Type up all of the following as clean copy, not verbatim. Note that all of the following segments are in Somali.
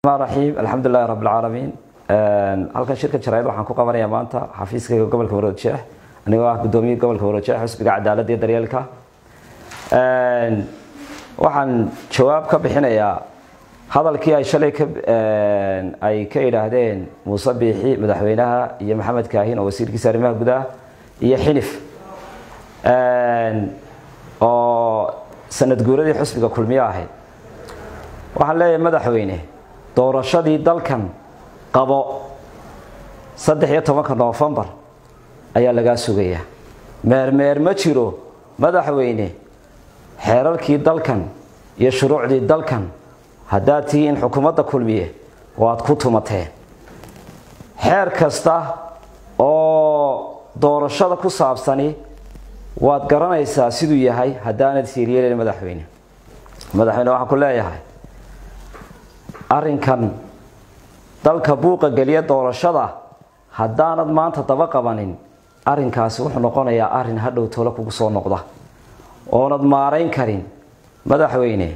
الرحيم الحمد لله رب العالمين halkan shirka jarayd waxaan ku qabanayaa maanta xafiiska gobolka Waroojah anigoo ah gudoomiye gobolka Waroojah xisbiga cadaaladda iyo daryeelka waxaan jawaab ka bixinayaa hadalkii ay shalay ka yiraahdeen Muuse Biixi madaxweynaha iyo Maxamed Kaahin oo wasiirkiisa arrimaha gudaha iyo Xilif oo sanad guuradii xisbiga kulmiye ahayd waxaan leeyahay madaxweyne doorashadii dalkan qabo 13 November ayaa laga sugayaa meermeer ma jiro madaxweyne xeerarkii dalkan iyo shuruucdii dalkan hadaatii in xukuumadda kulmiye waad ku tumateen xeer kasta oo doorashada ku saabsani waad garanaysaa sidoo yahay hadaanad siiriyeen madaxweyne waxaan ku leeyahay arrinkan dalka buuqa galiya doorashada hadaanad maanta daba qabanin arrinkaasi wuxuu noqonayaa arrin hadhow tolo kugu soo noqda oonad maareyn karin madaxweyne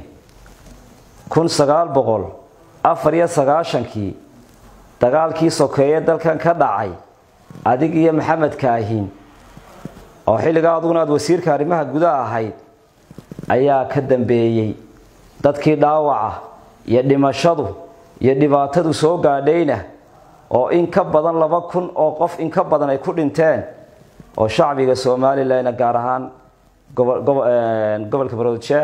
1994kii dagaalkii sokeeye dalkan ka dhacay adig iyo Maxamed Kaahin oo xilliga aduguna wasiirka arrimaha gudaha ahayd ayaa ka dambeeyay dadkii dhaawaca iyo dhimashadu iyo dhibaatadu soo gaadhayna oo in ka badan 2000 oo qof in ka badan ay ku dhinteen oo shacbiga Soomaaliland gaar ahaan gobolka Waroojah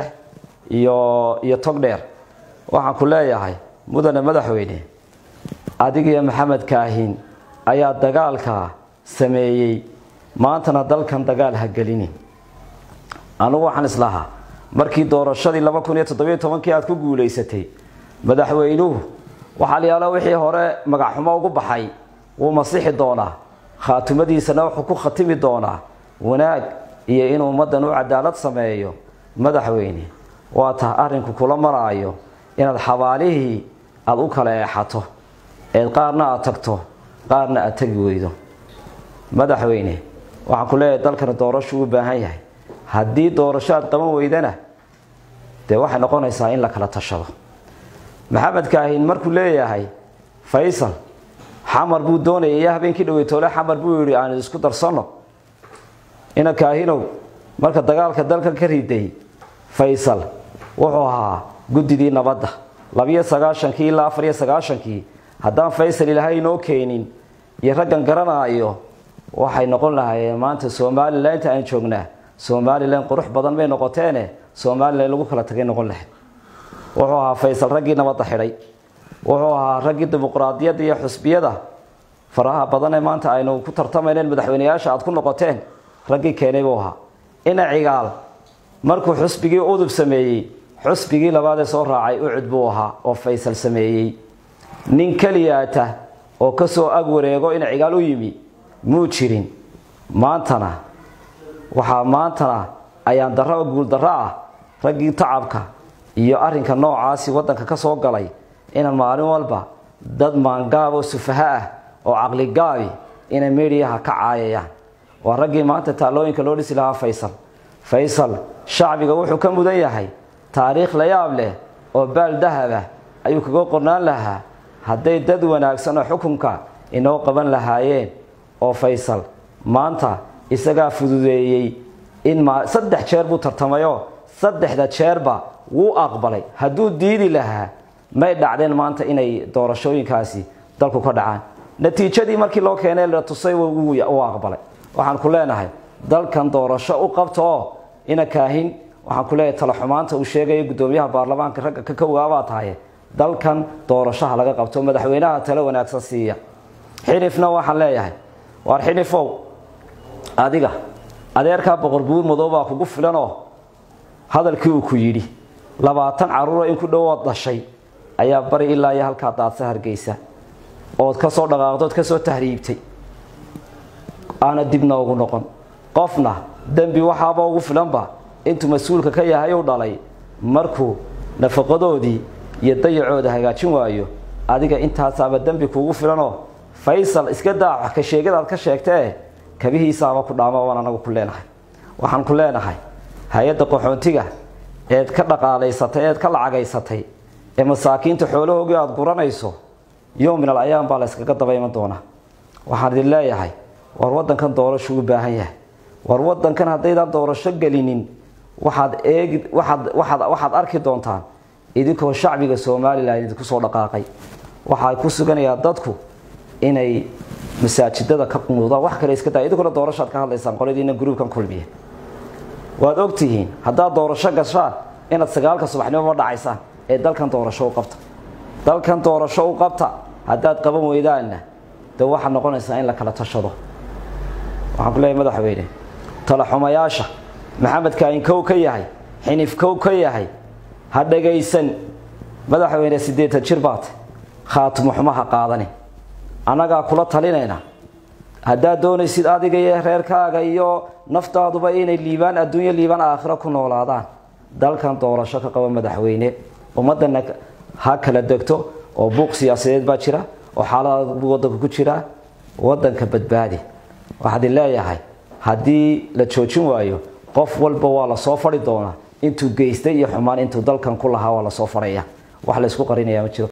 iyo Togdheer waxaan ku leeyahay mudane madaxweyne adiga iyo Maxamed Kaahin ayaa dagaalka sameeyay maantana dalkan dagaal ha galinin anigu waxaan islahaa markii doorashadii 2017 aad ku guuleysatay madaxweynuhu waxa la yaala wixii hore magac xumo ugu baxay uu masixi doona khaatimadiisana wuxuu ku khatimi doona wanaag iyo inuu ummadan u cadaalad sameeyo madaxweyne waa taa arrinku kula maraayo inaad xawaalihii aad u kala eexato ee qaarna aad tagto qaarna aad tagi weydo madaxweyne waxaan ku leeyahay dalkan doorasho u baahan yahay haddii doorasho aad qaban weydana dee waxay noqonaysaa in la kala tashado Maxamed Kaahin markuu leeyahay Faysal xamar buu doonayay habeenkii dhaweeytoola xamar buu yiri aan isku darsano ina Kaahinow marka dagaalka dalkan ka riday Faysal wuxuu ahaa gudidii nabadda 29kii ilaa 94kii haddaan Faysal ilaahay noo keenin iyo raggan garanaayo waxay noqon lahaayeen maanta Soomaaliland inta aan joognaa Soomaaliland qurux badan bay noqoteen Soomaaliland lagu kala tagay noqon lahayd wuxuu ahaa Faysal raggii nabadda xidhay wuxuu ahaa raggii dimuqraadiyadda iyo xisbiyada faraha badan ee maanta aynu ku tartamayeen madaxweynayaasha aad ku noqoteen raggii keenay buu ahaa ina cigaal markuu xisbigii udub sameeyay xisbigii labaad ee soo raacay u cid buu ahaa oo Faysal sameeyay nin kaliyaata oo ka soo ag wareego ina cigaal u yimi muu jirin maantana ayaan darro guul darro ah raggii tacabka iyo arrinka noocaasi wadanka ka soo galay in maalin walba dad maangaab oo sufaha ah oo aqli gaabi in meediyaha ka caayayaan waa raggii maanta taalooyinka loo dhisi lahaa Faysal shacbiga wuxuu ka mudan yahay taariikh la yaab leh oo baal dahaba ayuu kaga qornaan lahaa haday dad wanaagsan oo xukunka inoo qaban lahaayeen oo Faysal maanta isaga fududeeyay in saddex jeer buu tartamayo saddexda jeerba wuu aqbalay haduu diidi lahaa may dhacdeen maanta inay doorashooyinkaasi dalku ka dhacaan natiijadii markii loo keenay la tusay wuu aqbalay waxaan ku leenahay dalkan doorasho u qabto ina Kaahin waxaan ku leeyahay talo xumaanta uu sheegay gudoomiyaha baarlamaanka ragga ka koowaaba tahay dalkan doorashaha laga qabto madaxweynaha talo wanaagsan siiya Xilifna waxaan leeyahay war Xilifow adiga adeerka boqor buur madooba kugu filan oo hadalkii uu ku yiri 20 caruur in ku dhawaad dhashay ayaa bari ilaa iyo halka daadsa Hargeysa oo ka soo dhaqaaqdood ka soo tahriibtay ana dibna ugu noqon qofna dambi waxaaba ugu filanba intuu mas'uulka ka yahay oo dhalay markuu nafaqadoodii iyo dayacooda hagaajin waayo adiga intaasaba dambi kugu filanoo Faysal iska daac ka sheegadaad ka sheegtay kabihiisaaba ku dhaama waan anagu ku leenahay waxaan ku leenahay hay'adda qaxoontiga eed ka dhaqaaleysatay eed ka lacageysatay ee masaakiinta xoolahooga aad guranayso yoom min al-ayaam baa la iskaga dabayman doona waxaan idin leeyahay war wadankan doorasho u baahan yahay war wadankan haddaydan doorasho gelinin waxaad arki doontaan idinkoo shacbiga Soomaaliland idinku soo dhaqaaqay waxa ku suganaya dadku inay masaajidada ka qumuudaan wax kale iska daa idinkoo doorasho ka hadlaysaan qoladiina groupkan kulmiye waad ogtihiin hadda doorasho gashaan inaad 9 subaxnimo dhacaysaan ee dalkan doorasho u qabta haddaad qaban weydaana da waxa noqonaysa in la kala tashado waxaan ku leeyahay madaxweyne tala xumayaasha maxamed kaahin kow ka yahay xinif kow ka yahay ha dhageysan madaxweyne 8 jir baad khaatimo xumaha qaadani anaga kula talinayna hadda doonaysid adiga iyo reerkaaga iyo naftaaduba inay liibaan adduunyo liibaan aakhira ku noolaadaan dalkan doorasho ka qaba madaxweyne ummadana ha kala degto oo buuq siyaasadeed baa jira oo xaalad wadanka ku jira wadanka badbaadi waxaad leeyahay hadii la joojin waayo qof walba waa la soo fari doona intuu geystay iyo xumaan intuu dalkan ku lahaa waa la soo faraya wax la isku qarinaya ma jiro